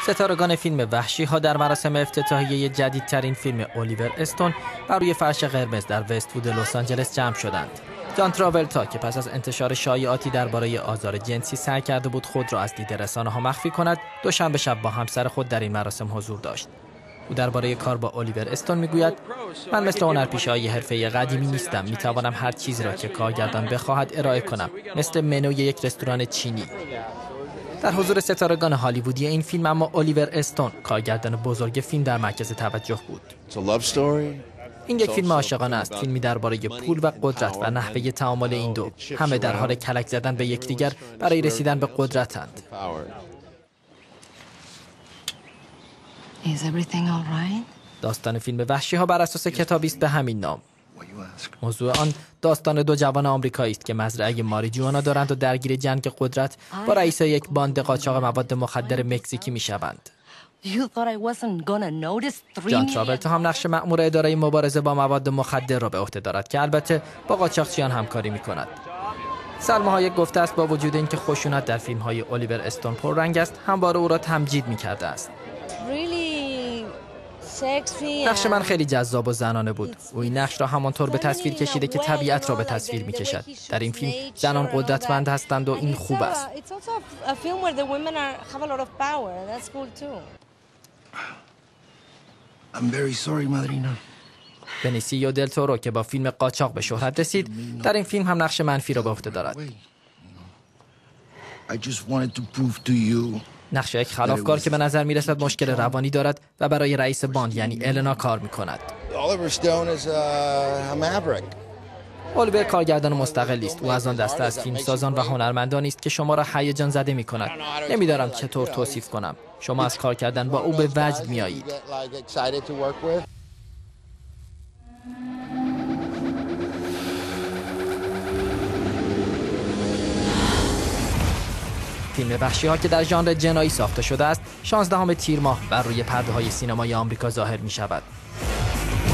ستارگان فیلم وحشی ها در مراسم افتتاحیه جدیدترین فیلم الیور استون بر روی فرش قرمز در وست‌وود لس آنجلس جمع شدند. جان تراولتا که پس از انتشار شایعاتی درباره آزار جنسی سعی کرده بود خود را از دید رسانه‌ها مخفی کند، دوشنبه شب با همسر خود در این مراسم حضور داشت. او درباره کار با الیور استون میگوید: من مثل هنرپیشه‌های حرفه‌ای قدیمی نیستم، میتوانم هر چیزی را که کارگردان بخواهد ارائه کنم، مثل منوی یک رستوران چینی. در حضور ستارگان هالیوودی این فیلم اما الیور استون، کارگردان بزرگ فیلم، در مرکز توجه بود. این یک فیلم عاشقانه است، فیلمی درباره پول و قدرت و نحوه تعامل این دو. همه در حال کلک زدن به یکدیگر برای رسیدن به قدرتند. داستان فیلم وحشی ها بر اساس کتابی است به همین نام. موضوع آن داستان دو جوان آمریکایی است که مزرعه ماریجوانا دارند و درگیر جنگ قدرت با رئیس یک باند قاچاق مواد مخدر مکزیکی میشوند. جان تراولتا هم نقش مأمور اداره مبارزه با مواد مخدر را به عهده دارد که البته با قاچاقچیان همکاری می‌کند. سلما هایک گفته است با وجود اینکه خشونت در فیلم‌های الیور استون پررنگ است، همواره او را تمجید می‌کرده است. نقش من خیلی جذاب و زنانه بود. او این نقش را همانطور به تصویر کشیده که طبیعت را به تصویر می‌کشد. در این فیلم زنان قدرتمند هستند و این خوب است. بنیسیو دل تورو که با فیلم قاچاق به شهرت رسید، در این فیلم هم نقش منفی را به عهده دارد. نقش یک خلافکار که به نظر می‌رسد مشکل روانی دارد و برای رئیس باند یعنی النا کار می‌کند. الیور کارگردان مستقلی است. او از آن دسته از فیلمسازان و هنرمندانی است که شما را هیجان زده می‌کند. نمی‌دانم چطور توصیف کنم. شما از کار کردن با او به وجد می‌آیید. فیلم وحشی ها که در ژانر جنایی ساخته شده است، 16 تیر ماه بر روی پرده‌های سینمای آمریکا ظاهر می‌شود.